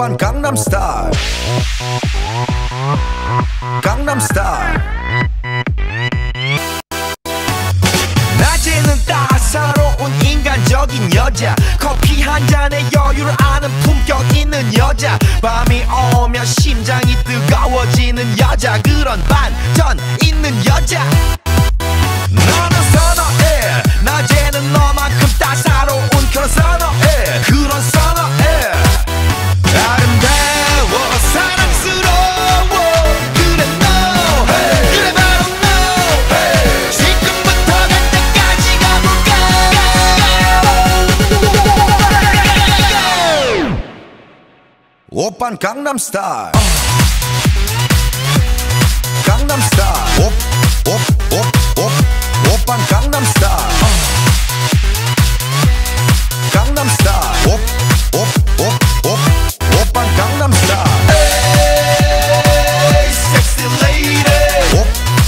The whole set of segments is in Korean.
오빤 강남스타일 강남스타일 낮에는 따사로운 인간적인 여자 커피 한 잔에 여유를 아는 품격 있는 여자 밤이 오면 심장이 뜨거워지는 여자 그런 반전 있는 여자 너는 선어해 낮에는 너만큼 따사로운 그런 선어해 그런 선어해 아름다워 사랑스러워 그래 너 그래 바로 너 지금부터 갈 때까지 가볼까 오빤 강남스타일 강남스타일 오빤 강남스타일 강남스타일 오빤 강남스타일 에이 섹시 레이디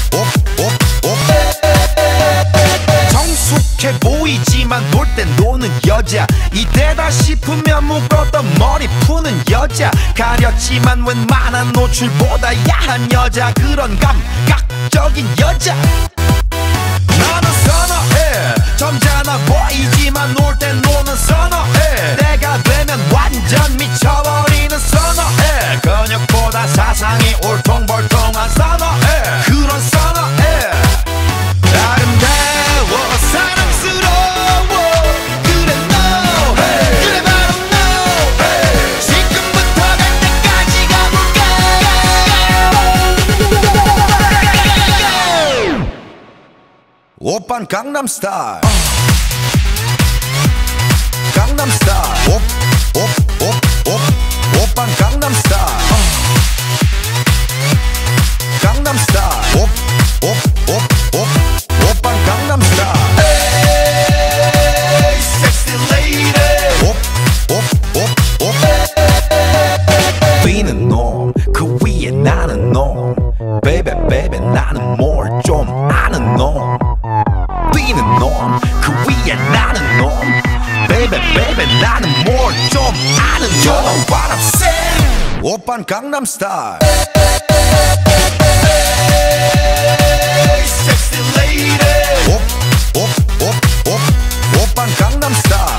성숙해 보이지만 놀 땐 노는 여자 이때다 싶으면 묶었던 머리 푸는 여자 가렸지만 웬만한 노출보다 야한 여자 그런 감각적인 여자 나는 선어해 점잖아 보이지만 놀 땐 노는 선어해 내가 되면 완전 미쳐버리는 선어해 근육보다 사상이 울퉁불퉁한 선어해 그런 선어해 아름다워 사랑스러워 그래 너 그래 바로 너 지금부터 갈 때까지 가볼까 오빤 강남스타일 강남스타일 오빤 강남스타일 강남스타일 오빤 강남스타일 에이 섹시 레이디 뛰는 놈 그 위에 나는 놈 베이베 베이베 나는 뭘 좀 아는 놈 뛰는 놈 그 위에 나는 놈 베이베 베이베 나는 뭘 좀 아는 놈 You know what I'm saying 오빤 강남스타일 에이 섹시 레이디 오빤 강남스타일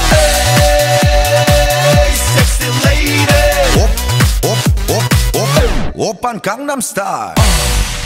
에이 섹시 레이디 오빤 강남스타일